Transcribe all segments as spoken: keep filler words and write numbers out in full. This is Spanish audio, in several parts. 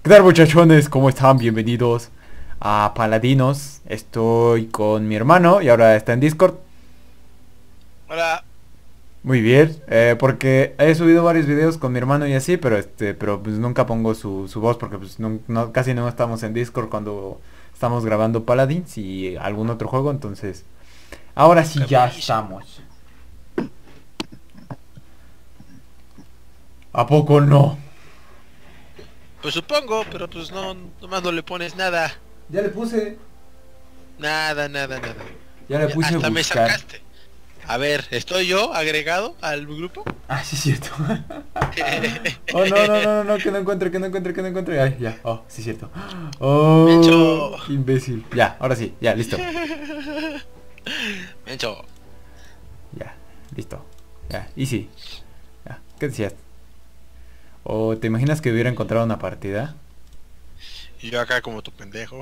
¿Qué tal, muchachones? ¿Cómo están? Bienvenidos a Paladinos. Estoy con mi hermano y ahora está en Discord. Hola. Muy bien, eh, porque he subido varios videos con mi hermano y así, pero este, pero pues nunca pongo su, su voz porque pues no, no- casi no estamos en Discord cuando estamos grabando Paladins y algún otro juego, entonces ahora sí ya estamos. ¿A poco no? Pues supongo, pero pues no, nomás no le pones nada. Ya le puse, Nada, nada, nada. ya le Ya, puse hasta me buscar. sacaste. A ver, ¿estoy yo agregado al grupo? Ah, sí es cierto. Oh, no, no, no, no, no, que no encuentre, que no encuentre, que no encuentre. Ay, ya. Oh, sí es cierto. Oh, Mencho. imbécil. Ya, ahora sí, ya, listo. Mencho. Ya, listo. Ya, easy. Ya, ¿qué decías? ¿O te imaginas que hubiera encontrado una partida? Y yo acá como tu pendejo.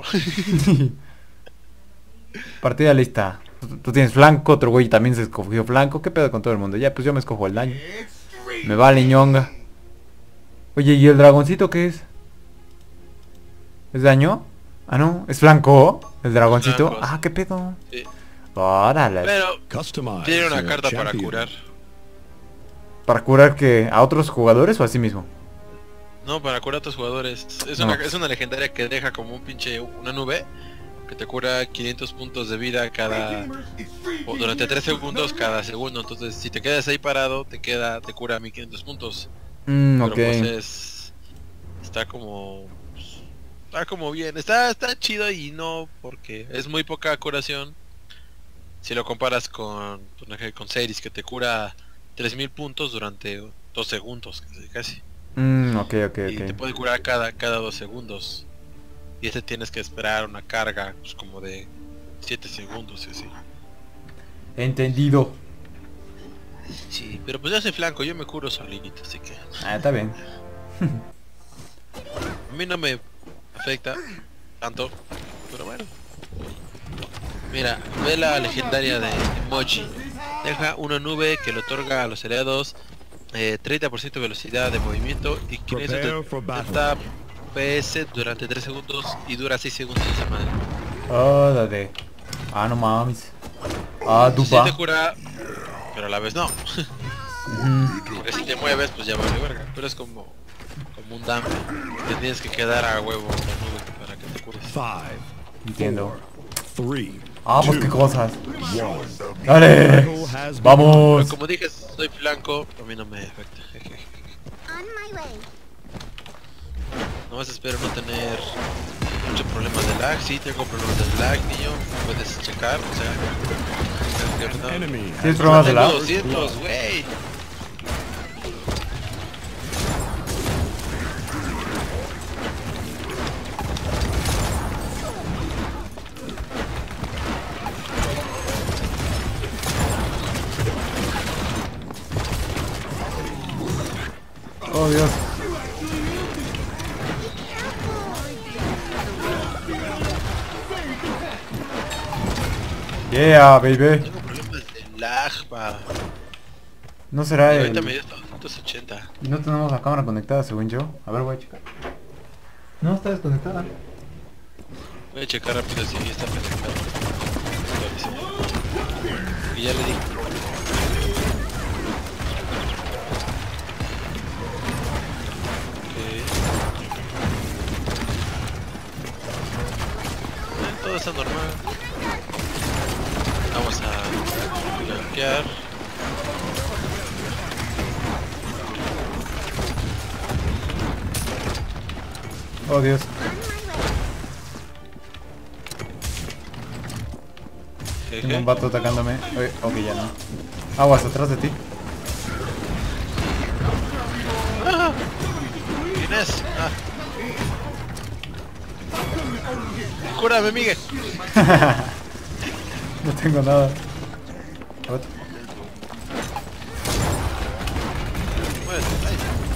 Partida lista. Tú, tú tienes flanco, otro güey también se escogió flanco. ¿Qué pedo con todo el mundo? Ya, pues yo me escojo el daño. Me vale ñonga. Oye, ¿y el dragoncito qué es? ¿Es daño? Ah, no, es flanco. El dragoncito. Blancos. Ah, ¿qué pedo? Sí. Órale. Pero tiene una carta para curar. ¿Para curar que a otros jugadores o a sí mismo? No, para curar a tus jugadores. Es No. una, es una legendaria que deja como un pinche una nube que te cura quinientos puntos de vida cada o durante tres segundos cada segundo. Entonces, si te quedas ahí parado, te queda te cura mil quinientos puntos. Mm, Pero ok. pues es está como pues, está como bien. Está está chido y no porque es muy poca curación. Si lo comparas con con, con Series que te cura tres mil puntos durante dos segundos casi. casi. Mm, ok, ok, Y te ok. puede curar cada cada dos segundos. Y este tienes que esperar una carga pues como de siete segundos y así. Entendido. Sí, pero pues yo soy flanco, yo me curo solito, así que Ah, está bien. a mí no me afecta tanto, pero bueno. Mira, ve la legendaria de Emoji. Deja una nube que le otorga a los aliados eh, treinta por ciento de velocidad de movimiento y quinientos setenta P S durante tres segundos y dura seis segundos esa madre. Órale. Ah, no mames. Ah, Sí dupa. te cura, pero a la vez no. Ujú. Porque si te mueves pues ya vale verga, pero es como como un dump. Te tienes que quedar a huevo en la nube para que te cures. Five, Entiendo. three, Ah, pues qué cosas. one. Dale. Battle has Pero Vamos. como dije, soy flanco, a mí no me afecta. On my way. Nomás espero no tener muchos problemas de lag. Sí, tengo problemas de lag, niño. Puedes checar, o sea. An no. enemy ¿Tienes has problemas de Tengo lag? doscientos, güey. Oh, Dios. Yeah, baby. Tengo problemas de lag, pa. No será Y ahorita el... me dio doscientos ochenta. Y no tenemos la cámara conectada, según yo. A ver, voy a checar. No, está desconectada. Voy a checar rápido si está conectado. Y ya le di. Ok. Eh, todo está normal. Vamos a blanquear. Oh, Dios. Jeje. Tengo un vato atacándome. Oye, ok, ya no. Aguas, atrás de ti. ¡Ah! ¿Quién es? Ah. Cúrame, Miguel. No tengo nada. What? Bueno, ahí.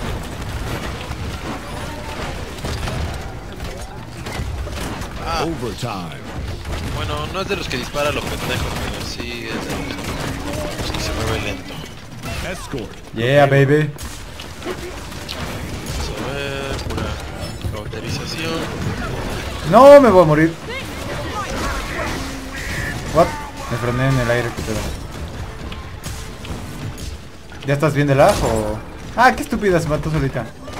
Ah, overtime. bueno, no es de los que dispara a los pendejos, pero sí es de los que se mueve lento. Escort. Yeah, baby. Vamos a ver, pura cautería. Estabilización. No, me voy a morir. What? Me frené en el aire, que pedo. ¿Ya estás bien de lag o...? Ah, qué estúpida, se mató solita.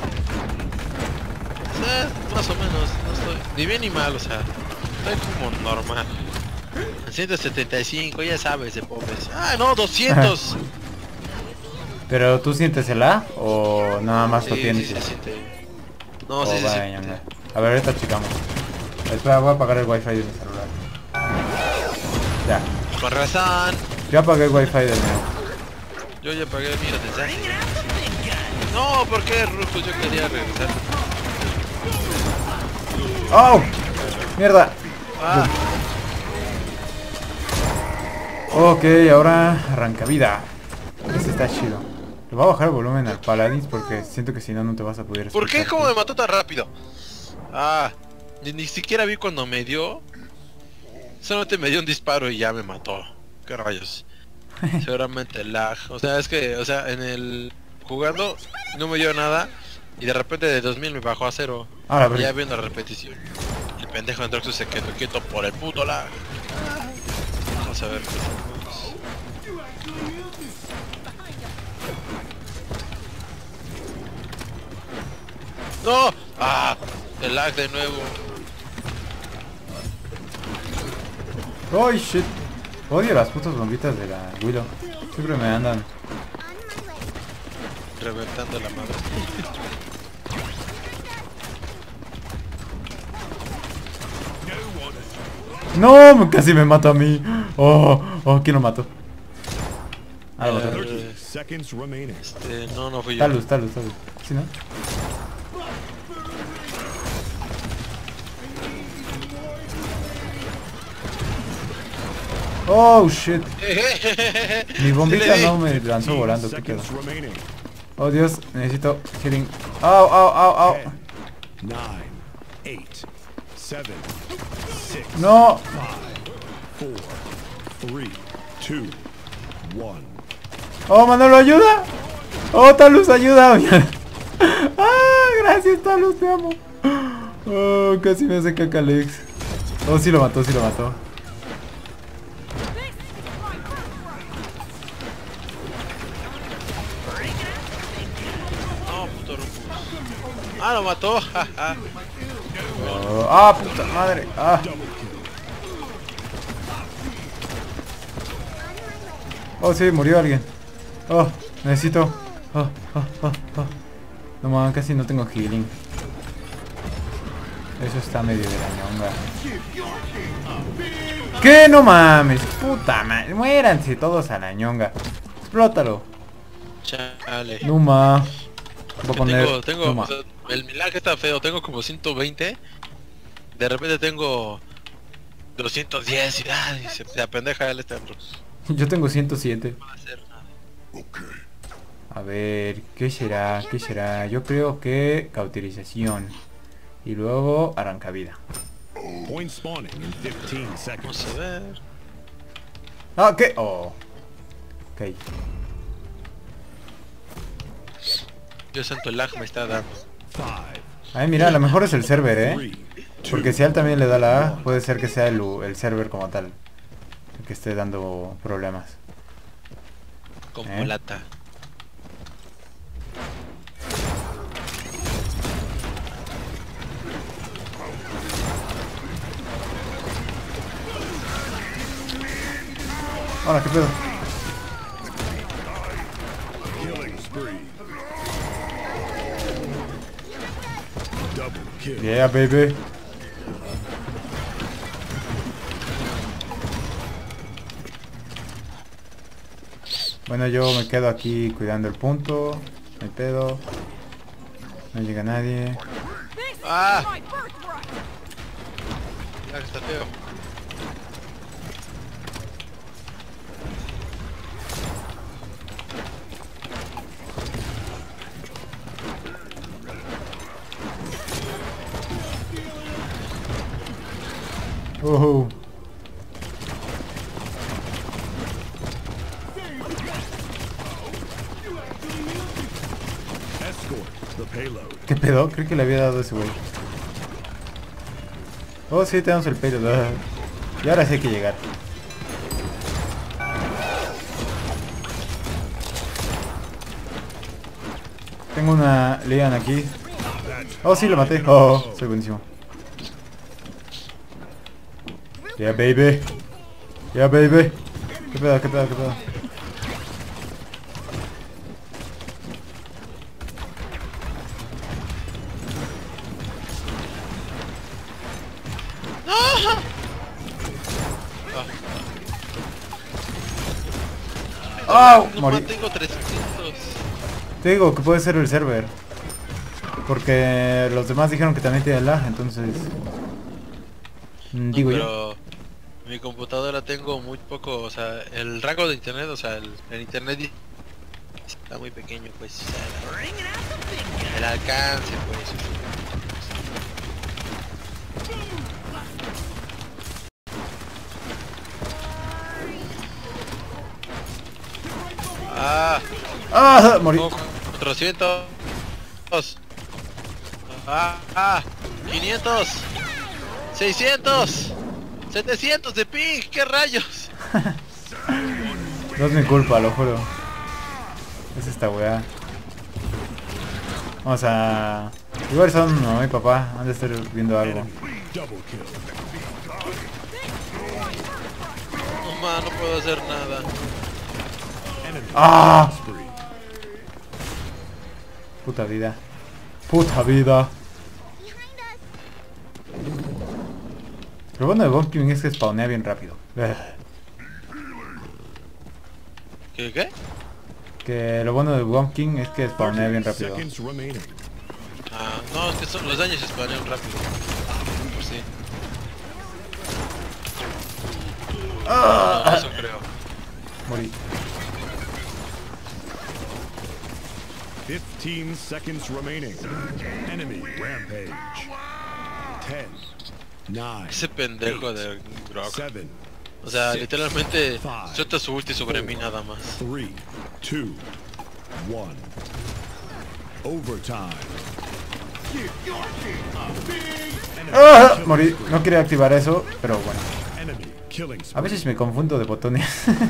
Eh, más o menos, no estoy ni bien ni mal, o sea, estoy como normal. ciento setenta y cinco, ya sabes, de pobres. Ah, no, doscientos. ¿Pero tú sientes el lag o nada más lo Sí, tienes? sí, y- se siente. No, Oh, sí, sí, vaya, sí. ñanga. A ver, ahorita checamos. Espera, voy a apagar el wifi de mi celular. Ya. Con razón. Yo apagué el wifi del mío. Yo ya pagué mi mensaje. No, ¿por qué, Rufus? Yo quería regresar. ¡Oh! ¡Mierda! Ah, Ok, ahora arranca vida. Este está chido. Le voy a bajar el volumen al Paladins porque siento que si no, no te vas a poder ¿por qué? escuchar. ¿Cómo me mató tan rápido? Ah, ni, ni siquiera vi cuando me dio. Solamente me dio un disparo y ya me mató. ¿Qué rayos? Seguramente lag. O sea, es que, o sea, en el jugando no me dio nada y de repente de dos mil me bajó a cero. Ahora, Y pero... ya viendo la repetición. El pendejo de Androxus se quedó quieto por el puto lag. Vamos a ver. ¡No! ¡Ah! El lag de nuevo. ¡Oh, shit! Odio las putas bombitas de la Willow. Siempre me andan. On my way. Reventando la madre. ¡No! Casi me mata a mí. ¡Oh! ¡Oh! ¿Quién lo mató? Ah, lo mató. Eh, thirty seconds remaining. Este, no, no fui yo. Talus, Talus, Talus. ¿Sí, no? ¡Oh, shit! Mi bombita no me lanzó volando. ¿Qué pedo? Seconds remaining. Oh, Dios. Necesito healing. ¡Au, au, au, au! Ten, nine, eight, seven, six, ¡No! four, three, two, one. ¡Oh, Manolo, ayuda! ¡Oh, Talus, ayuda! ¡Ah, gracias, Talus, te amo! ¡Oh, casi me hace caca Alex! Oh, sí lo mató, sí lo mató. No, puto Rufus. Ah, lo mató. jaja. Oh, ¡ah, puta madre! ¡Ah! Oh, sí, murió alguien. Oh, necesito... Oh, oh, oh, oh. No mames, casi no tengo healing. Eso está medio de la ñonga. ¿Qué? No mames, puta madre. Muéranse todos a la ñonga. Explótalo. Chale. Numa. Voy a poner Tengo, tengo, Numa. o sea, el milagro está feo, tengo como ciento veinte. De repente tengo doscientos diez y, ah, y se, se apendeja el este Androx. Yo tengo ciento siete. No va a hacer nada. A ver, ¿qué será? ¿Qué será? Yo creo que cauterización. Y luego arrancavida. Point spawning in fifteen Vamos seconds. a ver. Ah, ¿qué? Oh. Ok. Yo siento el lag me está dando. Five, Ay, mira, a lo mejor es el server, ¿eh? three, two, Porque si a él también le da la A, puede ser que sea el, el server como tal el que esté dando problemas. Como ¿Eh? lata. Ahora, ¿qué pedo? killing spree. Double kill. Yeah, baby. Bueno, yo me quedo aquí cuidando el punto. No hay pedo. No llega nadie. ¡Ah! El lag está feo. Oh. Escort the payload. ¿Qué pedo? Creo que le había dado ese güey. Oh, sí, tenemos el pelo. Y ahora sí hay que llegar. Tengo una Leon aquí. Oh, sí, lo maté. Oh, soy buenísimo. Yeah, baby. Yeah, baby. ¿Qué pedo, qué pedo, qué pedo? ¡Oh! No Morí. tengo trescientos. Te digo que puede ser el server. Porque los demás dijeron que también tiene lag, entonces... No, Digo yo. pero mi computadora tengo muy poco, o sea, el rango de internet, o sea, el, el internet está muy pequeño, pues. O sea, el alcance, pues. Ah, ¡Ah! Morí. oh, cuatrocientos. Ah, ah, quinientos. seiscientos. setecientos de ping, ¿qué rayos? No es mi culpa, lo juro. Es esta weá. Vamos a... Igual son mamá y papá, han de estar viendo algo. Double kill. No, ma, no puedo hacer nada. Enemy ¡Ah! spree. Puta vida. Puta vida. Lo bueno de Bomb King es que spawnea bien rápido. ¿Qué, qué? Que lo bueno de Bomb King es que spawnea bien rápido. Seconds remaining. Ah, no, es que son, los daños se spawnean rápido. Pues sí. ¡Ah! No, eso creo. Morí. fifteen seconds remaining. Enemy rampage. ten, nine, Ese pendejo de Brock. seven, O sea, six, literalmente five, suelta su ulti sobre mí nada más. three, two, one. Overtime. ¡Ah! Morí. No quería activar eso, pero bueno. Enemy killing A spree. veces me confundo de botones.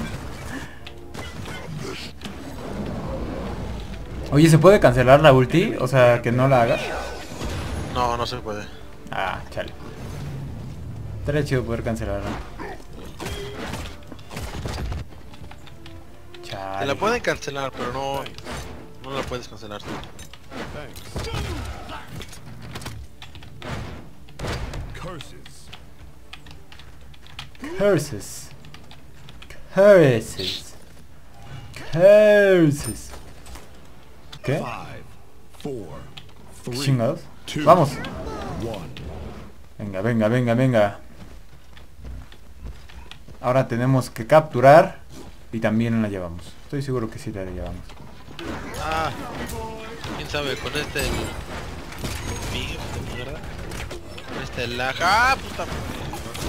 Oye, ¿se puede cancelar la ulti? O sea, que no la haga. No, no se puede. Ah, chale. Estaría chido poder cancelarla. Te Chale. la pueden cancelar, pero no, no la puedes cancelar tú. Thanks. Curses. Curses. Curses. Curses. ¿Qué? Five, four, ¿Qué three, chingados? two, Vamos. one. Venga, venga, venga, venga. Ahora tenemos que capturar y también la llevamos. Estoy seguro que sí la llevamos. Ah, quién sabe, con este el... ping de mierda. Con este el lag. Ah, puta madre.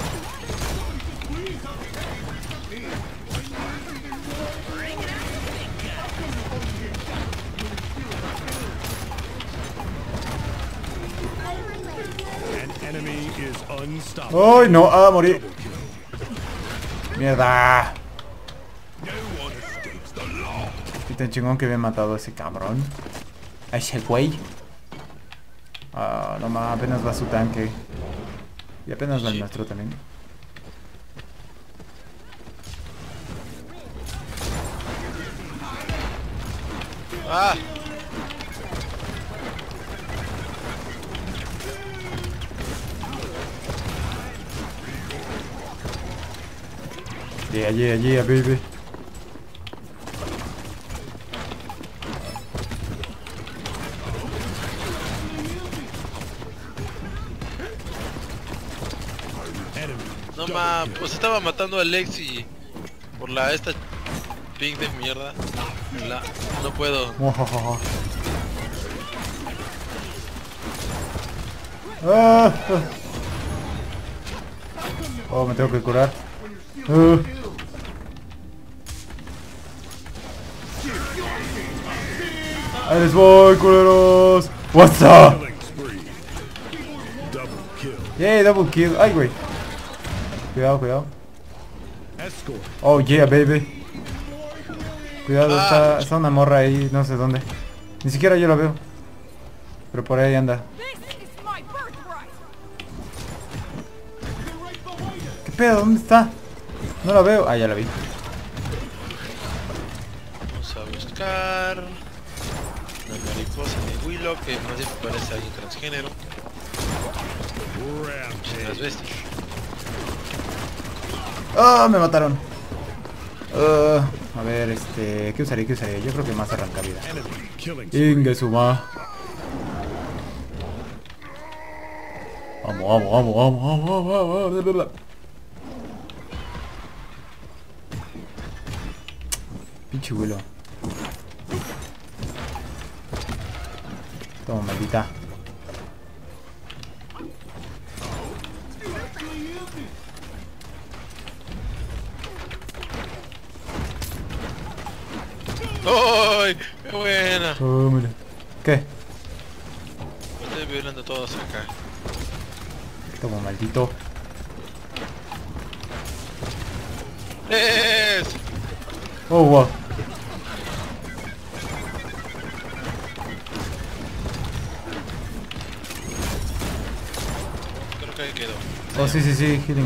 An enemy is unstoppable. ¡Ay, no! ¡Ah, morí! Double kill. ¡Mierda! No one escapes the law. Qué tan chingón que había matado a ese cabrón. A ese güey. Ah, no más, apenas va su tanque. Y apenas va el Sí. nuestro también. Ah, Yeah, yeah, yeah, baby. Enemy. no double ma, kill. pues estaba matando a Lexi por la esta ping de mierda. La, no puedo. Muajajaja. Ah, ah. Oh, me tengo que curar. Ah. Ahí les voy, culeros. What's up? Killing spree. Double kill. Yeah, double kill. Ay, güey. Cuidado, cuidado. Escort. Oh, yeah, baby. Cuidado, Ah. está, está una morra ahí, no sé dónde. Ni siquiera yo la veo. Pero por ahí anda. ¿Qué pedo? ¿Dónde está? No la veo. Ah, ya la vi. Vamos a buscar la mariposa de Willow, que más bien parece alguien transgénero. Rampage. Transvesti. ¡Ah! Me mataron. Ah, a ver, este... ¿Qué usaría? ¿Qué usaría? Yo creo que más arranca vida. Enemy killing spree. Inge suma. Vamos, vamos, vamos, vamos, vamos, vamos, vamos. Pinche Willow. Toma, maldita. ¡Ay! ¡Qué buena! Tómala. ¿Qué? Estoy violando a todos acá. Toma, maldito. ¡Es! Oh, wow. Creo que ahí quedó. Oh, sí, sí, sí, healing.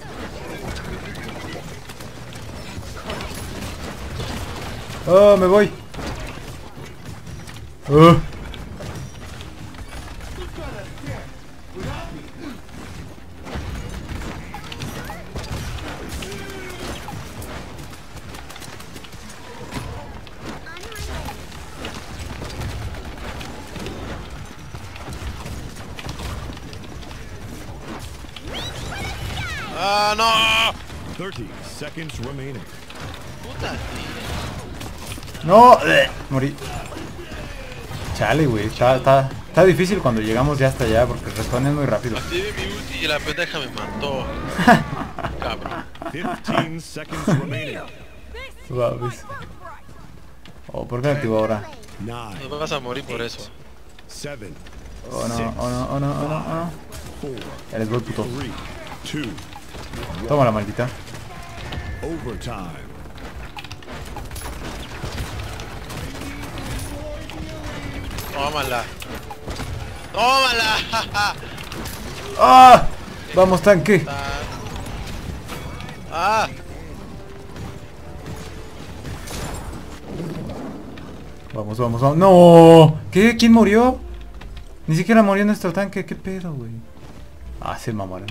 Oh, me voy. Oh. ¡Ah, no! thirty seconds remaining. ¡Puta! No, eh, morí. Chale, güey. Está, está, está difícil cuando llegamos ya hasta allá porque responden muy rápido. Activé mi ulti y la pendeja me mató. Cabrón. fifteen seconds remaining. Suaves. Oh, ¿por qué me activo ahora? Nine. Nos vas a morir por eso. Seven. Oh no, Six. oh no, oh no, oh no, oh no. Four. Ya les voy, puto. Three. Two. Toma la maldita. Overtime. Tómala. ¡Tómala! ¡Ah! Vamos, tanque. ¡Ah! Vamos, vamos, vamos. ¡No! ¿Qué? ¿Quién murió? Ni siquiera murió nuestro tanque. ¿Qué pedo, güey? Ah, se mamaron.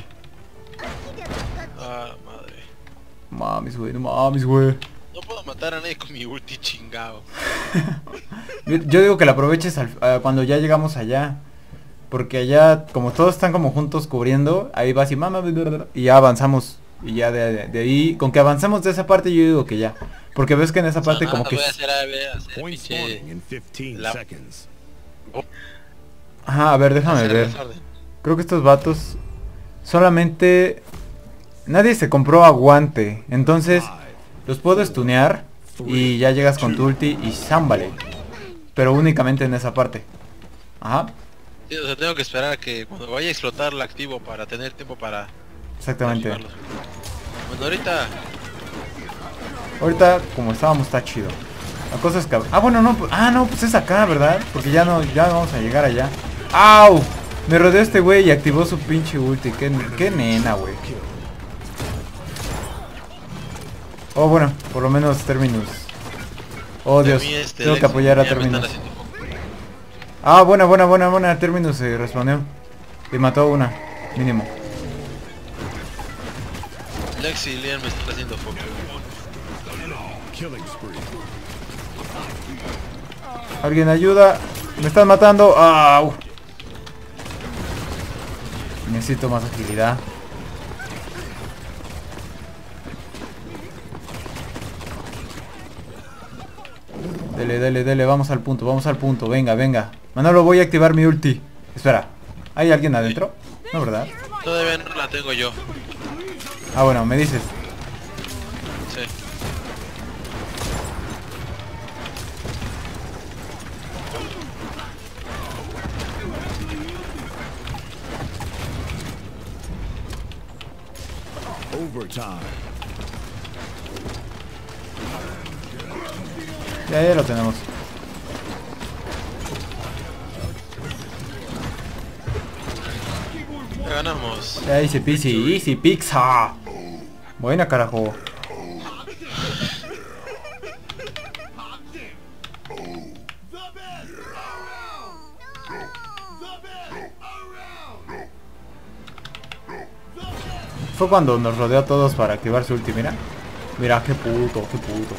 ¡Ah, madre! Mames, güey, no mames, güey. No puedo matar a nadie con mi ulti chingado. Yo digo que la aproveches al- a cuando ya llegamos allá. Porque allá, como todos están como juntos cubriendo, ahí vas y mama, y ya avanzamos. Y ya de, de- de ahí, con que avanzamos de esa parte, yo digo que ya. Porque ves que en esa parte Ah, como que... voy a hacer, a ver, a hacer Point pinche... spawning in fifteen La- seconds. Ajá, a ver, déjame hacer ver. desorden. Creo que estos vatos solamente... Nadie se compró aguante. Entonces, Five. los puedo stunear y ya llegas con tu ulti y zámbale. Pero únicamente en esa parte. Ajá, Sí, o sea, tengo que esperar a que cuando vaya a explotar la activo para tener tiempo para... exactamente. activarlos. Bueno, ahorita... Ahorita, como estábamos, está chido. La cosa es que... Ah, bueno, no. pues- Ah, no, pues es acá, ¿verdad? Porque ya no, ya vamos a llegar allá. ¡Au! Me rodeó este güey y activó su pinche ulti. Qué, qué nena, güey. Oh, bueno, por lo menos Terminus. Oh, Dios. a mí, este, Tengo que Lex, apoyar a ya me están Terminus. haciendo poco. Ah, buena, buena, buena, buena. Terminus se respondió. Y mató a una, mínimo. Lex y Lian me están haciendo foco. Killing spree. Alguien ayuda. Me están matando. ¡Au! Necesito más agilidad. Dele, dele, dele. Vamos al punto, vamos al punto. Venga, venga. Manolo, voy a activar mi ulti. Espera. ¿Hay alguien adentro? No, ¿verdad? Todavía no la tengo yo. Ah, bueno, me dices. Sí. Overtime. Ya, ya lo tenemos. Ya ganamos. Ya, easy peasy, easy pizza. Buena, carajo. Fue cuando nos rodeó a todos para activar su ulti, mira. Mira, qué puto, qué puto.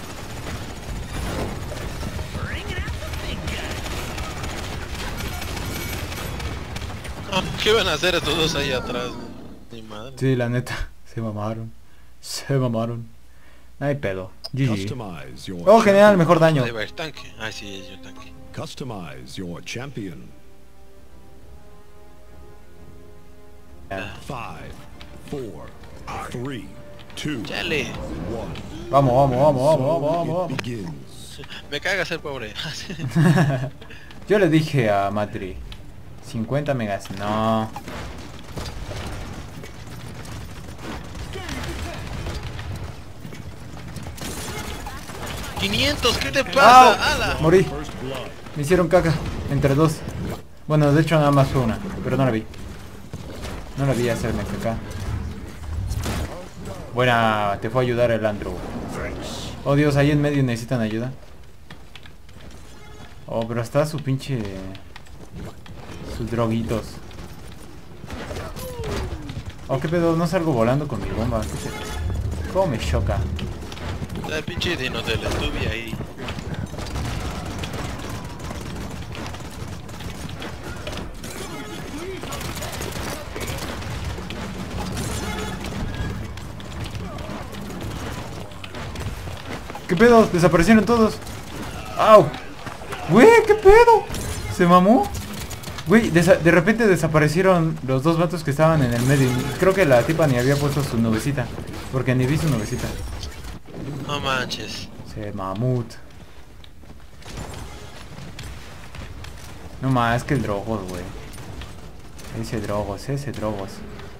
Ah, ¿qué van a hacer estos dos ahí atrás? Mi madre. Sí, la neta, se mamaron. Se mamaron. No hay pedo. G G. Customize your Oh, genial, mejor daño. Ahí va el tanque. Ah, sí, es un tanque. Customize your champion. Five, four, three, two, Chale. one. Vamos, vamos, vamos, vamos, vamos, vamos, It vamos. begins. Me caga ser pobre. Yo le dije a Matri cincuenta megas, no. quinientos, ¿qué te pasa? ¡Au! ¡Hala! Morí. First blood. Me hicieron caca entre dos. Bueno, de hecho nada más fue una, pero no la vi. No la vi hacerme caca. Buena, te fue a ayudar el Andrew. Oh Dios, ahí en medio necesitan ayuda. Oh, pero está su pinche... sus droguitos. Oh, qué pedo, no salgo volando con mi bomba. ¿Qué se- ¿Cómo me choca? El pinche dino del estuve ahí. ¿Qué pedo? Desaparecieron todos. ¡Au! Güey, ¿qué pedo? ¿Se mamó? Güey, desa- de repente desaparecieron los dos vatos que estaban en el medio. Creo que la tipa ni había puesto su nubecita. Porque ni vi su nubecita. No manches. Se mamut. No más, que el drogos, güey. Ese drogos, ese drogos.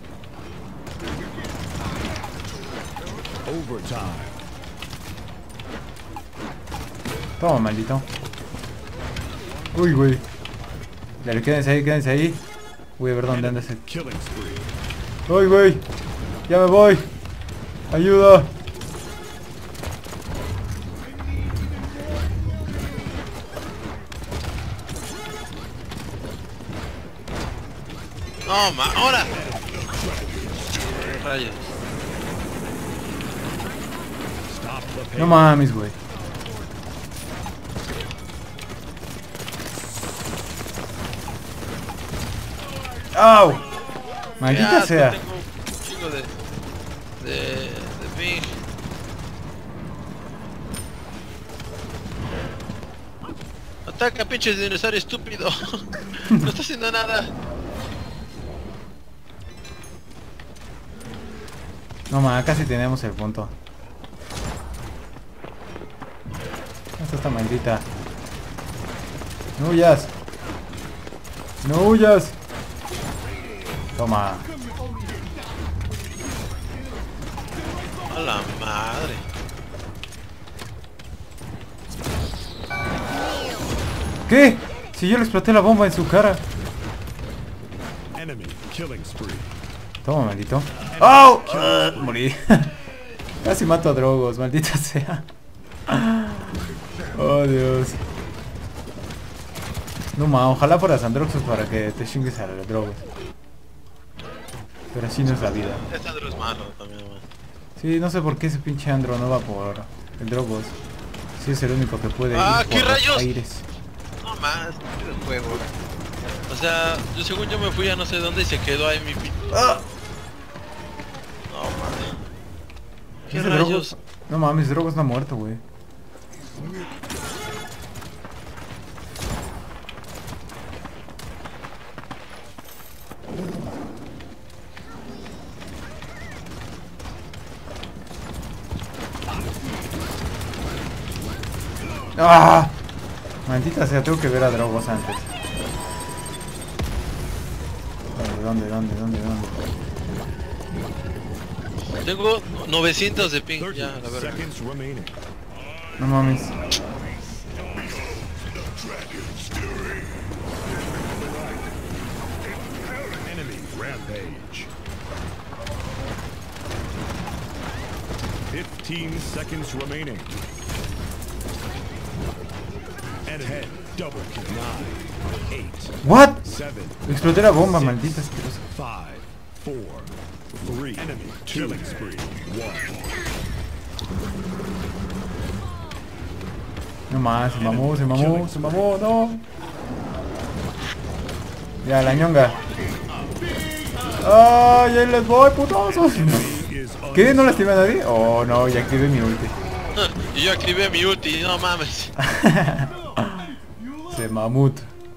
Overtime. Toma, maldito. Uy, güey. Dale, quédense ahí, quédense ahí. Voy a ver dónde anda ese. Killing spree. Uy, güey. Ya me voy. Ayuda. No, ma, ahora. Rayos. Stop the pain. No mames, güey. ¡Au! Maldita Ya, sea. tengo un chingo de... De... De ping. Ataca, pinche dinosaurio estúpido. No está haciendo nada. No mames, casi tenemos el punto. Esta está maldita. No huyas. No huyas. Toma. A la madre. ¿Qué? Si yo le exploté la bomba en su cara. Enemy killing spree. Toma, maldito. ¡Oh! Ah, morí. Casi mato a Drogos, maldita sea. Oh, Dios. No ma, ojalá fueras Androxus para que te chingues a los Drogos. Pero así no es la vida. Este Andrew es malo también, man. Sí, no sé por qué ese pinche Andro no va por el Drogos. Sí, es el único que puede ¡Ah, ir qué por los rayos! aires. No más, el juego. O sea, yo según yo me fui a no sé dónde y se quedó ahí mi pi... ¡Ah! No mames. ¿Qué Ese rayos? Drogos... No mames, Drogos no ha muerto, güey. ¡Ah! Maldita sea, tengo que ver a Drogos antes. ¿Dónde, dónde, dónde, dónde? Tengo novecientos de ping, thirty ya, la verdad. seconds remaining. No mames. Enemy rampage. Fifteen seconds remaining. And ahead, double kill. Nine, eight, What? seven, Exploté la bomba, maldita asquerosa. five, four, three. Enemy killing spree. One. No más, se mamó, se mamó, se mamó, no. Ya, la ñonga. ¡Ay, ahí les voy, putosos! Is ¿Qué? ¿No lastimé a nadie? Oh, no, ya activé mi ulti. Y yo activé mi ulti, no mames. Se mamut.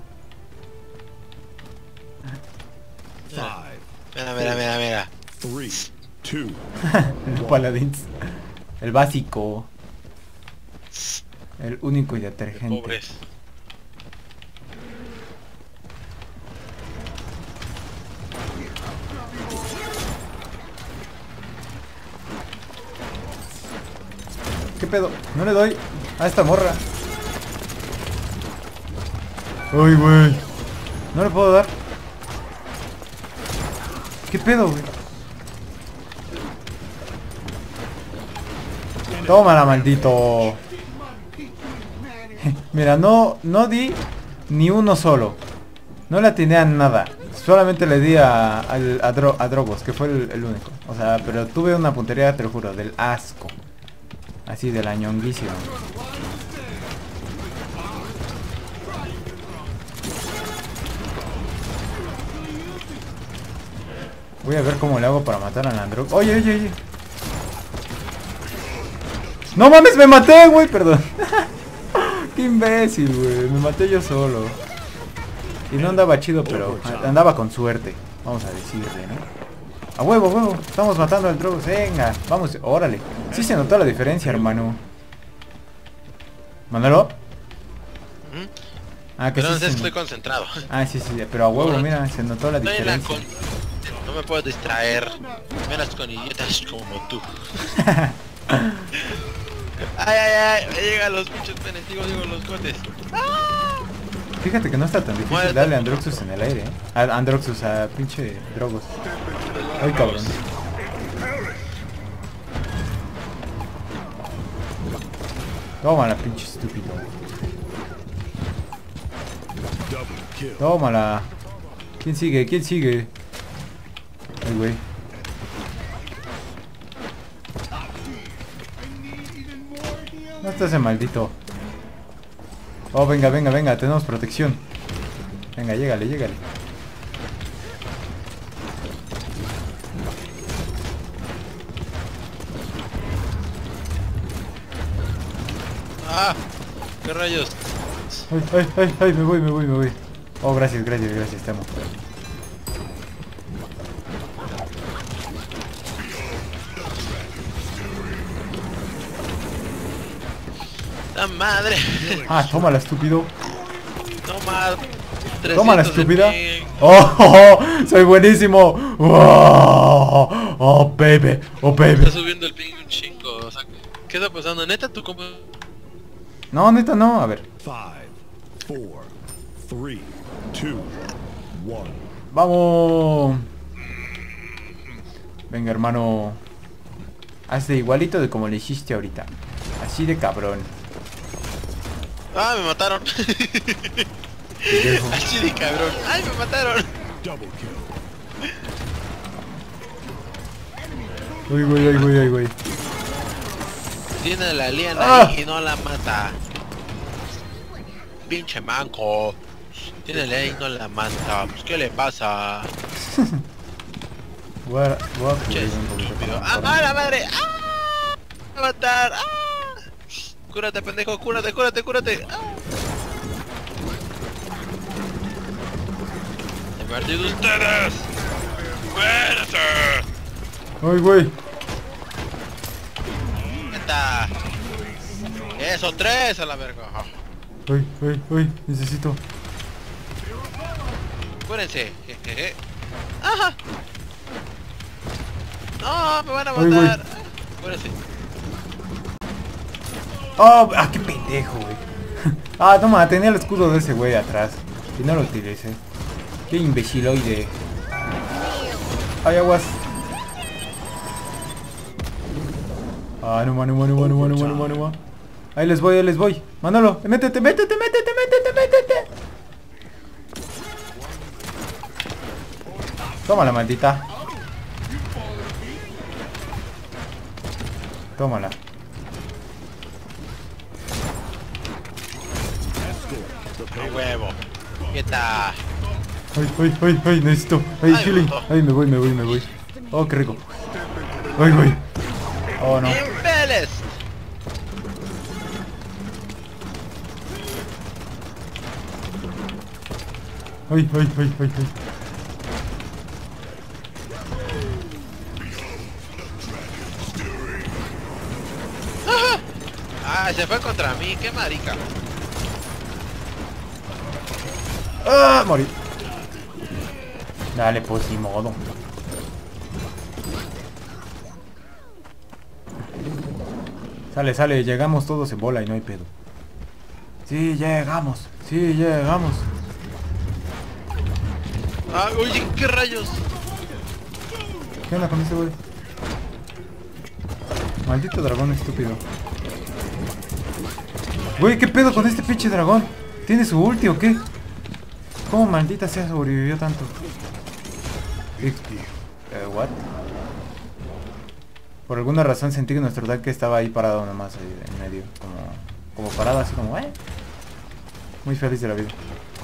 five, Mira, mira, mira, mira. three, two. El paladins. El básico. El único y detergente. Pobres. ¿Qué pedo? No le doy a esta morra. Uy, güey. No le puedo dar. ¿Qué pedo, güey? Tómala, maldito. Mira, no, no di ni uno solo. No le atiné a nada. Solamente le di a, al- a, Dro- a Drogos, que fue el, el único. O sea, pero tuve una puntería, te lo juro, del asco. Así, de la ñonguísima. Voy a ver cómo le hago para matar a Androx. Oye, oye, oye. No mames, me maté, güey, perdón. Qué imbécil, güey. Me maté yo solo. Y no andaba chido, pero andaba con suerte. Vamos a decirle, ¿no? A huevo, a huevo. Estamos matando al Drogos. Venga, vamos, órale. Sí se notó la diferencia, hermano. ¿Mándalo? ¿Mm? Ah, que Pero no sí. sé, se estoy notó. concentrado. Ah, sí, sí, pero a huevo, mira, se notó la Estoy en la diferencia. con... No me puedo distraer. Menos con idiotas como tú. Ay, ay, ay, me llegan los pinches penes, digo, digo, los cotes. Fíjate que no está tan difícil Muérete. darle a Androxus en el aire, ¿eh? A Androxus, a pinche Drogos. Ay, cabrón. Tómala, pinche estúpido. Double kill. Tómala. ¿Quién sigue? ¿Quién sigue? Ay, güey. No estás ese maldito. Oh, venga, venga, venga, tenemos protección. Venga, llégale, llégale. Ah, qué rayos. Ay, ay, ay, ay, me voy, me voy, me voy. Oh, gracias, gracias, gracias, Temo. La madre. Ah, tómala, estúpido. Toma. Tómala, trescientos de estúpida. ping. Oh, oh, oh, soy buenísimo. Oh, oh, baby, oh, baby. Está subiendo el ping un chingo. O sea, ¿qué está pasando? Neta, tú como... No, neta, no. A ver. Five, four, three, two, one. Vamos. Venga, hermano. Hazte igualito de como le hiciste ahorita. Así de cabrón. Ah, me mataron. Pendejo. Así de cabrón. Ay, me mataron. Double kill. Uy, güey, uy, güey, uy, güey. Tiene la liana Ah. ahí y no la mata. Pinche manco. Tiene la ahí y no la mata. Pues, ¿qué le pasa? Voy a, voy a Che, cubrir un poquito estúpido. con ¡Ah, la ah, la madre! ¡Ah! ¡Me va a matar! ¡Ah! Cúrate, pendejo, cúrate, cúrate, cúrate. ¡Ah! ¡He perdido ustedes! ¡Muérete! Ay, güey. ¡Neta! ¡Eso, tres a la verga! Ay, ay, ay. Necesito. Cúrense. Jejeje. ¡Ajá! No, me van a Uy, matar. Muérete. Oh, ah, qué pendejo, güey. Ah, toma, tenía el escudo de ese güey atrás. Y no lo utilicé. Qué imbeciloide. Ay, aguas. Ah, no, mano, mano, mano, mano, mano, mano, mano. Ahí les voy, ahí les voy. Manolo, métete, métete, métete, métete, métete. Tómala, maldita. Tómala. A huevo. ¿Qué tal? Ay, ay, ay, ay, necesito. Ay, Ay, healing. no. Ay, me voy, me voy, me voy. Oh, qué rico. Ay, güey. Oh, no. ¡Imbeles! Ay, ay, ay, ay, ay. Ah, se fue contra mí, qué marica. Ah, morí. Dale, pues, ni modo. Sale, sale, llegamos todos en bola y no hay pedo. Sí, llegamos, sí, llegamos. Ah, oye, qué rayos. ¿Qué onda con este güey? Maldito dragón estúpido. Güey, ¿qué pedo con este pinche dragón? ¿Tiene su ulti o qué? ¿Cómo maldita sea sobrevivió tanto? Eh, what? Por alguna razón sentí que nuestro tanque estaba ahí parado nomás ahí en medio. Como, como parado así como, eh. Muy feliz de la vida.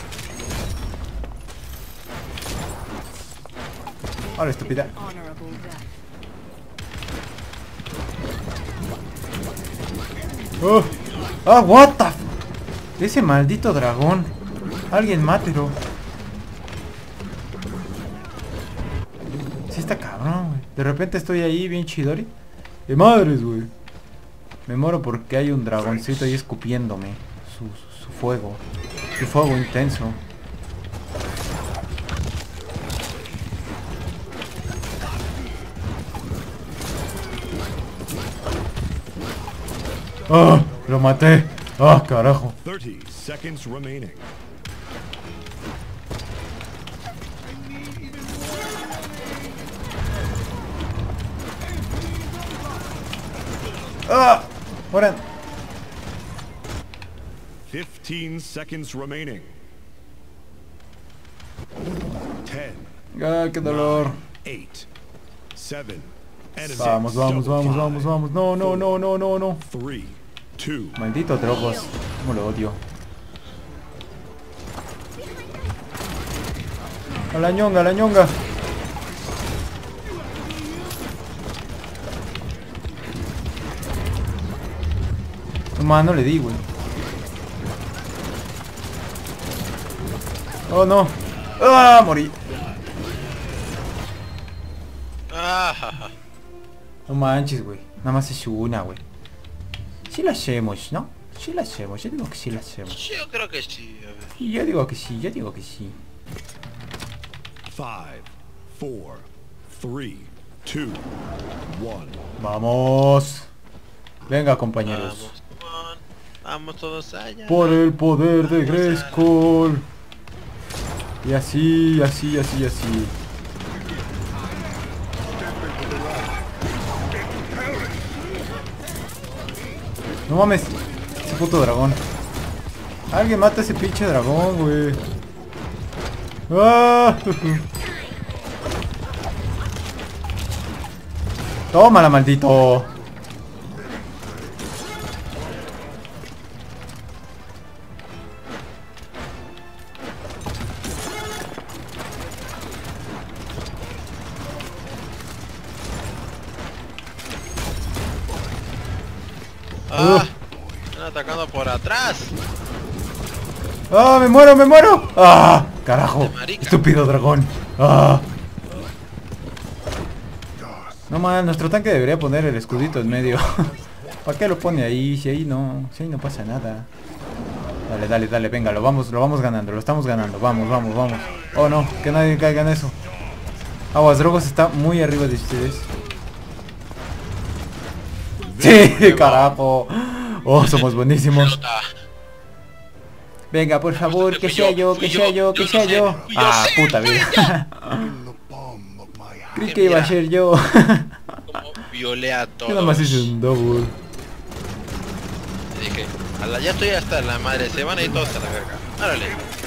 Hola, estúpida. Oh. Ah, what the f ese maldito dragón. Alguien mátelo. Sí está cabrón, güey. De repente estoy ahí bien chidori. De madres, güey. Me muero porque hay un dragoncito ahí escupiéndome. Su, su fuego. Su fuego intenso. ¡Ah! ¡Lo maté! ¡Ah, carajo! thirty seconds remaining. ¡Ah! ¡Mueren! fifteen seconds remaining. ten, ¡Ah, qué dolor! eight, seven, enemy Vamos, vamos, double vamos, vamos, five, vamos. No, no, no, no, no, no. three, two, Maldito Drogos. Cómo lo odio. A la ñonga, a la ñonga. No más, no le di, güey. Oh, no. ¡Ah! Morí. Ah, ja, ja. No manches, güey. Nada más es una, güey. Sí la hacemos, ¿no? Sí la hacemos. Yo digo que sí la hacemos. Yo creo que sí, a ver. Y yo digo que sí, yo digo que sí. five, four, three, two, one. Vamos. Venga, compañeros. Vamos, con- vamos todos allá. Por el poder de Vamos a- Grayskull. Y así, así, así, así. No mames. Ese puto dragón. Alguien mata a ese pinche dragón, güey. ¡Ah! Tómala, maldito. Ah, están atacando por atrás. ¡Ah, me muero, me muero! ¡Ah! ¡Carajo! De marica. ¡Estúpido dragón! ¡Ah! No man, nuestro tanque debería poner el escudito en medio. ¿Para qué lo pone ahí? Si ahí no, si ahí no pasa nada. Dale, dale, dale, venga, lo vamos, lo vamos ganando, lo estamos ganando. Vamos, vamos, vamos. Oh no, que nadie caiga en eso. Aguas Drogos está muy arriba de ustedes. Sí, carajo. Oh, somos buenísimos. Pelota. Venga, por favor, que Fui sea yo, yo, fui que yo, sea yo, yo que no sea sé, yo. fui yo, Ah, sí, puta fui vida. In the palm of my hand. Creí que iba a ser yo. Como violé a todos. Yo nada más hice un double. Dije, a la, ya estoy hasta la madre, se van a ir todos a la verga. Árale.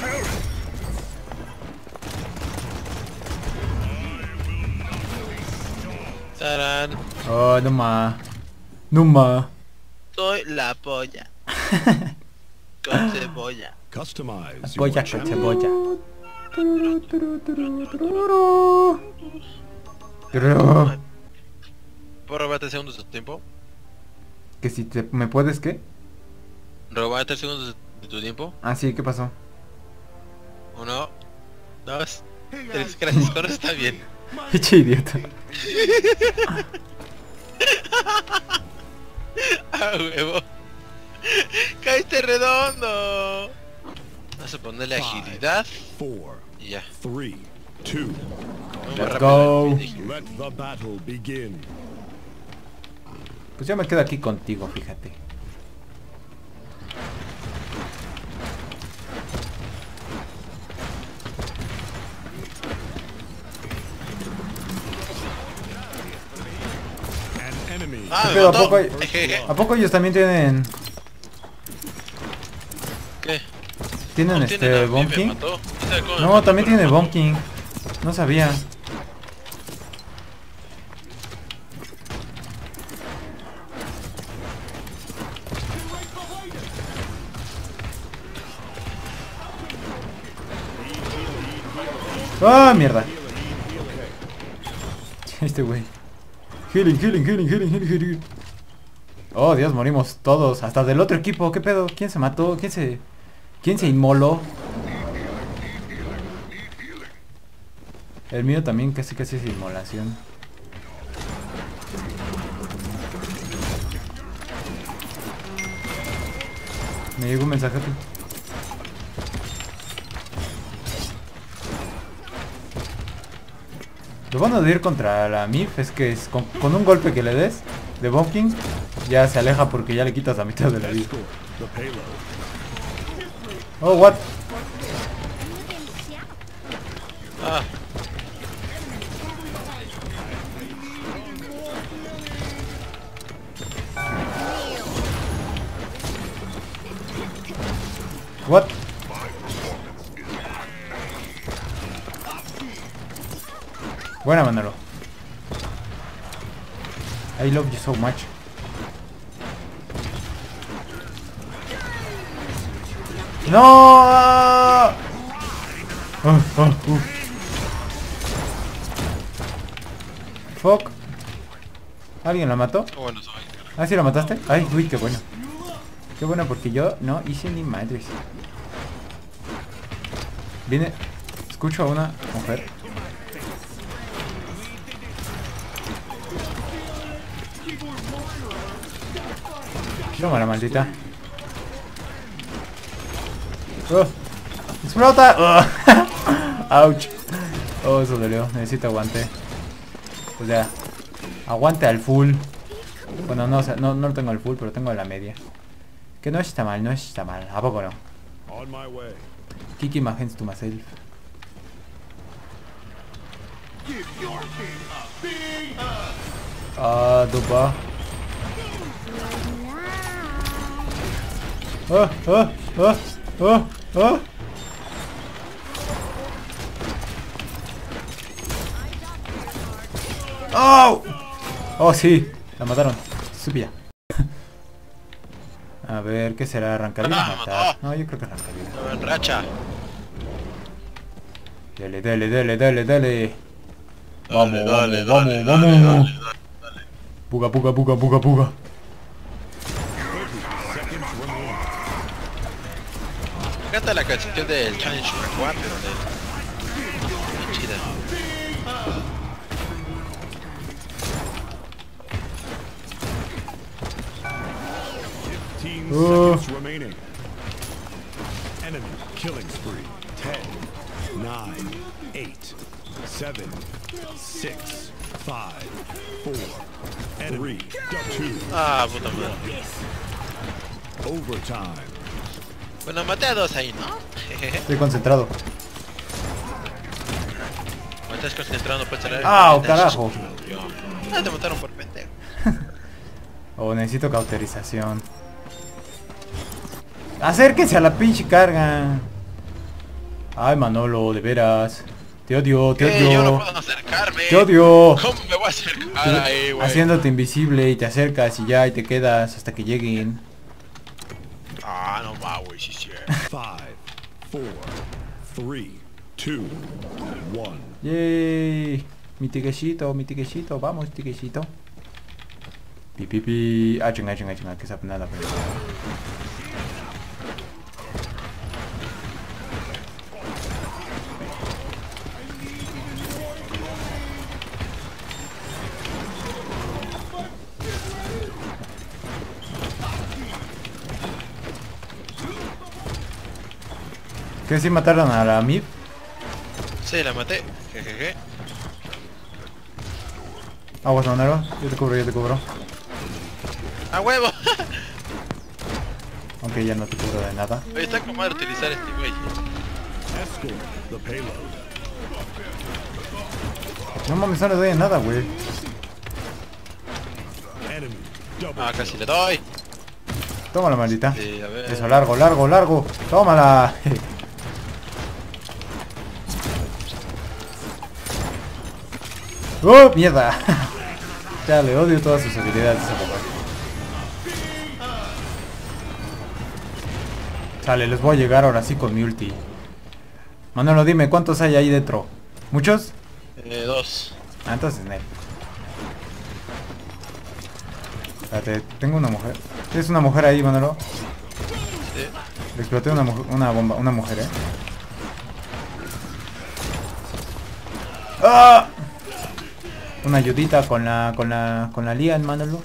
Tarán, Oh, no ma. No ma. soy la polla. Con cebolla. Customize Polla your con channel. cebolla. Tururu, tururu, tururu, tururu. Tururu. ¿Puedo robarte segundos de tu tiempo? Que si te, me puedes, ¿qué? ¿Robarte segundos de tu tiempo? Ah, sí, ¿qué pasó? Uno, dos, tres. Gracias, con eso está bien. Eche idiota. ¡Ah, huevo! ¡Caíste redondo! Vamos a ponerle agilidad Four, y ya. three, two. Vamos Let's rápido. go. Let the battle begin. Pues yo me quedo aquí contigo, fíjate. An enemy. ¡Ah, me Pero ¿a mató! poco, hay- Ejeje. ¿a poco ellos también tienen ¿Qué? tienen No, este tienen a mí, Bomb me King? mató. ¿Quién sabe cómo me No, mató, también pero tiene me Bomb King. No sabía. ¡Ah, mierda! Este güey. Healing, healing, healing, healing, healing, healing. Oh, Dios, morimos todos. Hasta del otro equipo. ¿Qué pedo? ¿Quién se mató? ¿Quién se... ¿Quién se inmoló? El mío también casi casi es inmolación. Me llegó un mensaje. Lo bueno de ir contra la M I F es que es con, con un golpe que le des de Bomb King ya se aleja porque ya le quitas la mitad de la vida. Escort the payload. Oh, what? Ah, What? Buena, Manolo. I love you so much. No. Ah, ah, uh. Fuck. ¿Alguien la mató? qué bueno soy. Ah, ¿sí la mataste? Ay, uy, qué bueno. Qué bueno porque yo no hice ni madres. Viene... Escucho a una mujer. Toma, maldita. Oh, ¡explota! Oh. Ouch. Oh, eso dolió. Necesito aguante. O sea, aguante al full. Bueno, no, o sea, no, no lo tengo al full, pero tengo a la media. Que no está mal, no está mal. ¿A poco no? On my way. Kiki my hands to myself. Ah, dupa. Ah, ah, ah, ah, ah. ¡Oh! Oh, sí. La mataron. Estúpida. A ver, ¿qué será? ¿Arrancar vida? Ah, Matar. mató. No, yo creo que arrancar vida. Estaba en racha. Dale, dale, dale, dale, dale. Vamos, Dale, vamos, dale, vamos, dale, vamos. dale, dale, dale. Puga, puga, puga, puga, puga. Seconds remaining. Me encanta la canción del Challenge cuatro, de... Bien chida. Fifteen Oh. seconds remaining. Enemy killing spree. Ten, nine, eight, seven, six, five, four. Three, two, Ah, puta madre. overtime. Bueno, maté a dos ahí, ¿no? Jejeje. Estoy concentrado. Me estás concentrando para echar. ¡Ah, carajo! Ah, te mataron por pendejo. Oh, necesito cauterización. Acérquese a la pinche carga. Ay, Manolo, de veras. Te odio, te ¿Qué? Yo no odio. puedo acercarme. Te odio. ¿Cómo me voy a acercar ahí, güey? Haciéndote invisible y te acercas y ya y te quedas hasta que lleguen. Ah, no va, güey, sí, sí. Five, four, three, two, one. Yay. Mi tiquecito, mi tiquecito, vamos, tiquecito. Pi, pi, pi. Ah, chinga, chinga, chinga, que esa nada, pero... ¿Qué si mataron a la M I P? Sí, la maté. Jejeje. Aguas, Manero. Yo te cubro, yo te cubro. ¡A huevo! Aunque ya no te cubro de nada. Oye, está como madre utilizar este güey. Escort the payload. No mames, no le doy a nada, güey. Enemy double. Ah, casi le doy. Tómala, maldita. Sí, a ver. Eso, largo, largo, largo. Tómala. ¡Oh, mierda! Ya le odio todas sus habilidades a esa papá. Sale, les voy a llegar ahora sí con mi ulti. Manolo, dime, ¿cuántos hay ahí dentro? ¿Muchos? Eh, dos. Ah, entonces, Nel. Espérate, tengo una mujer. ¿Tienes una mujer ahí, Manolo? Sí. Le exploté una, mu- una bomba, una mujer, eh. ¡Ah! Una ayudita con la, con la, con la Lian, Manolo.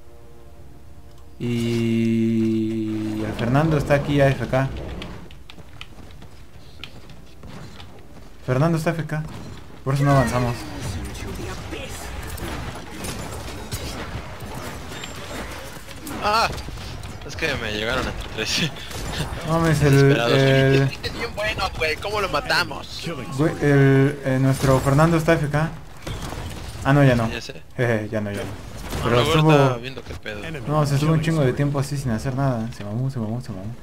Y el Fernando está aquí A F K. Fernando está A F K. Por eso no avanzamos. Ah, es que me llegaron entre tres. No mames, el, Desesperados. el, Es bien bueno, güey. ¿Cómo lo matamos? Killing güey, el, eh, nuestro Fernando está A F K. Ah, no, ya no. Ya sé. Jeje, ya no, ya no. Ah, Pero luego estaba estuvo... viendo qué pedo. enemy. No, se estuvo un killing chingo de spree. tiempo así sin hacer nada. Se mamó, se mamó, se mamó.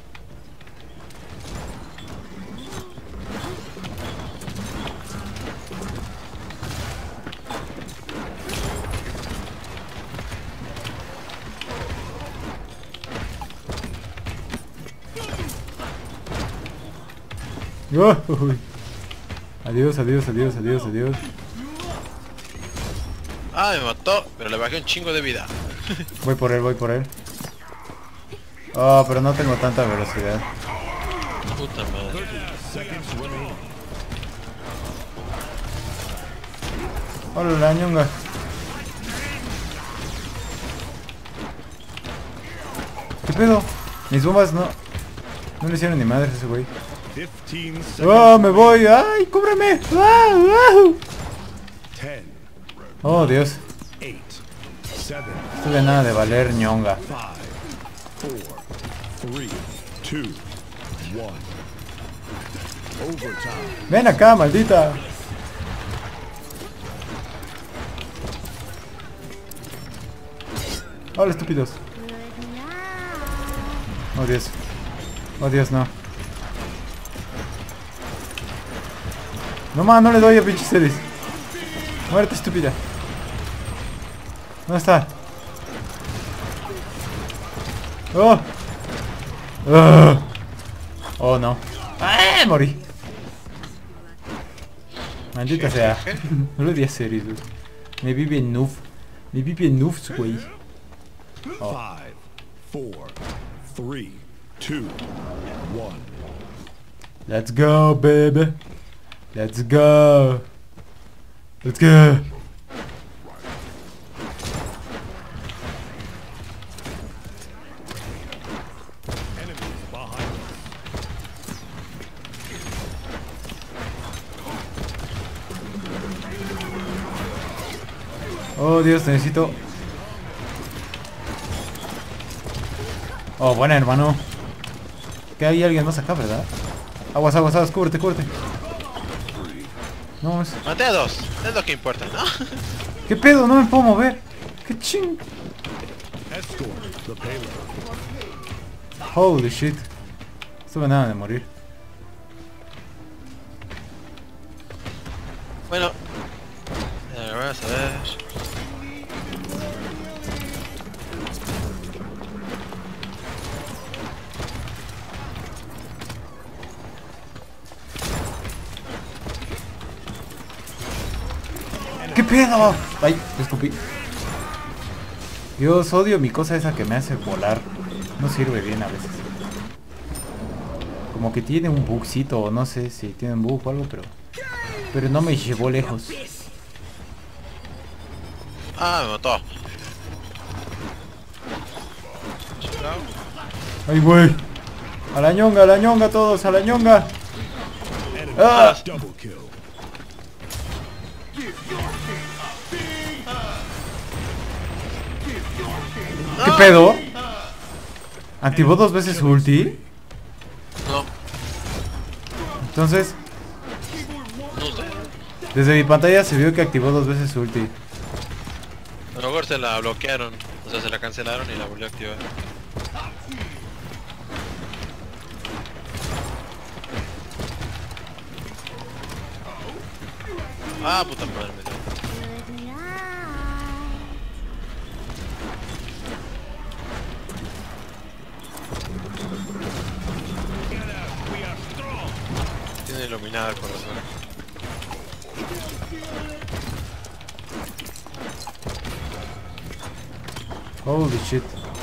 Uy. Adiós, adiós, adiós, adiós, adiós. Ah, me mató, pero le bajé un chingo de vida. Voy por él, voy por él. Oh, pero no tengo tanta velocidad. Puta madre. Seconds remaining. Hola, la ñonga. ¿Qué pedo? Mis bombas no... No le hicieron ni madres a ese güey. Fifteen ¡Oh, seconds. me voy! ¡Ay, cúbreme! ¡Ah, ah! Ten, Oh, Dios. eight, seven, Esto de nada de valer ñonga. five, four, three, two, one. Overtime. Ven acá, maldita. Hola, estúpidos. Oh, Dios. Oh, Dios, no. No más, no le doy a pinche series. Muerte, estúpida. ¿Dónde está? Oh. Oh, oh no. ¡Ah! Morí. Maldita sea. No le di a series, güey. Me vi bien noob. Me vi bien noobs, güey. Oh. Five, four, three, two, one. Let's go, baby. Let's go. Let's go. Enemies behind us. Oh, Dios, necesito Oh, buena, hermano. Que hay alguien más acá, ¿verdad? Aguas, aguas, aguas, cúbrete, cúbrete. No, es... Maté a dos, es lo que importa, ¿no? ¿Qué pedo? No me puedo mover. ¿Qué ching? Escort the payload. Holy shit. Estuve nada de morir. Bueno, a ver, vamos a ver. ¿Qué pedo? Ay, me escupí. Dios, odio mi cosa esa que me hace volar. No sirve bien a veces. Como que tiene un bugcito, o no sé si tiene un bug o algo, pero... Pero no me llevó lejos. Ah, me mató. Ay, güey. A la ñonga, a la ñonga todos, a la ñonga. Enemy Ah. double kill. ¿Qué pedo? ¿Activó dos veces su ulti? No, Entonces, no sé. desde mi pantalla se vio que activó dos veces su ulti. A lo mejor se la bloquearon, o sea, se la cancelaron y la volvió a activar. Ah, puta madre, me dio. Good night. Tiene iluminada el corazón. Holy shit.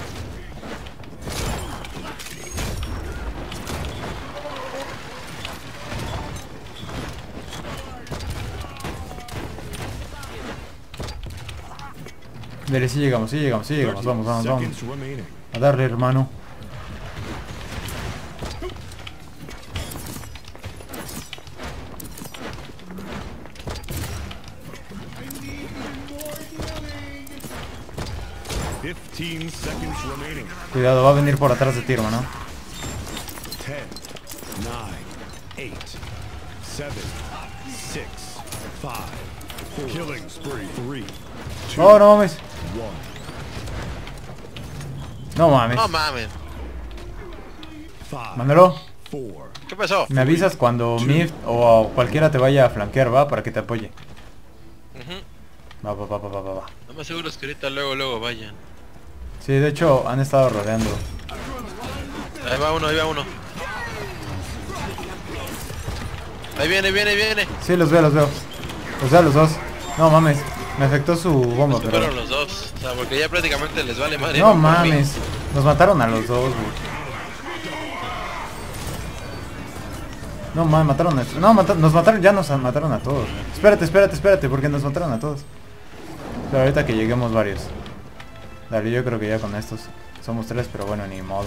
Dale, sí llegamos, sí llegamos, sí llegamos. Vamos, vamos, vamos. Seconds remaining. A darle, hermano. Fifteen seconds remaining. Cuidado, va a venir por atrás de ti, hermano. Ten, nine, eight, seven, six, five, four. Killing spree. Three, two, Oh, no mames. one. No mames. No mames. Five, Mándalo. four, ¿Qué pasó? Me avisas cuando Mift o cualquiera te vaya a flanquear, va, para que te apoye. Ujú. Va, va, va, va, va, va, va. No me seguro es que ahorita luego, luego vayan. Sí, de hecho han estado rodeando. Ahí va uno, ahí va uno. Ahí viene, viene, viene. Sí, los veo, los veo. Los veo a los dos. No mames. Me afectó su bomba, Se pero... fueron los dos. O sea, porque ya prácticamente les vale madre. No por mí. mames. Nos mataron a los dos, güey. No mames, mataron a... No, mata... nos mataron, ya nos mataron a todos. Güey. Espérate, espérate, espérate, porque nos mataron a todos. Pero ahorita que lleguemos varios. Dale, yo creo que ya con estos. Somos tres, pero bueno, ni modo.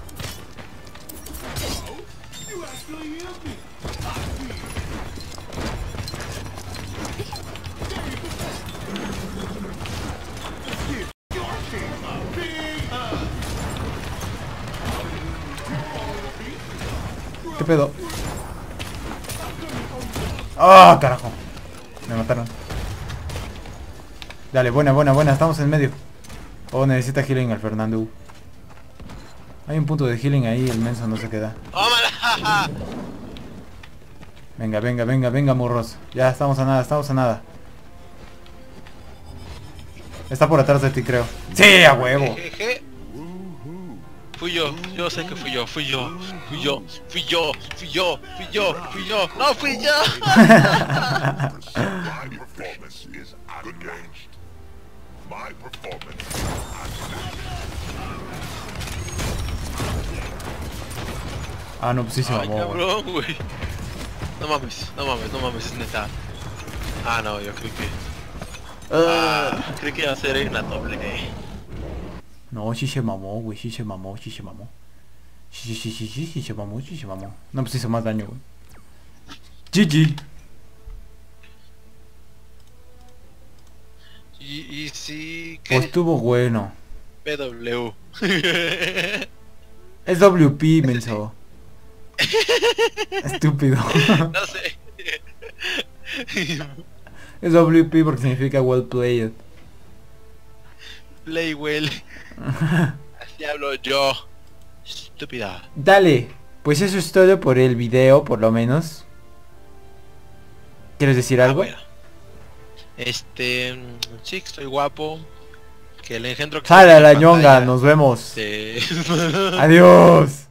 ¿Qué pedo? ¡Ah, carajo! Me mataron. Dale, buena, buena, buena. Estamos en medio. Oh, necesita healing el Fernando. Hay un punto de healing ahí. El menso no se queda. ¡Tómala! Venga, venga, venga, venga, morros. Ya estamos a nada, estamos a nada. Está por atrás de ti, creo. ¡Sí, a huevo! Jejeje. Fui yo, yo sé que fui yo, fui yo, fui yo, fui yo, fui yo, fui yo, fui yo, no fui yo. My performance is unmatched. My performance is Ah, no, pues sí se Ay, mamó, güey. cabrón, güey. No mames, no mames, no mames, es neta. Ah, no, yo creí que... Ah, creí que iba a ser una doble. No, sí se mamó, güey, sí se mamó, sí se mamó. Sí, sí, sí, sí, sí, sí se mamó, sí se mamó. No, pues hizo más daño, güey. G G. Y, y sí... Pues ¿Qué? estuvo bueno. P W. Es W P, menso. Estúpido. No sé. Es W P porque significa well played. Play well. Así hablo yo. Estúpida. Dale, pues eso es todo por el video, por lo menos. ¿Quieres decir Ah, algo? bueno. Este... mm, sí, estoy guapo. Que el engendro que Sale está a la en ñonga, pantalla, nos vemos. este, Adiós.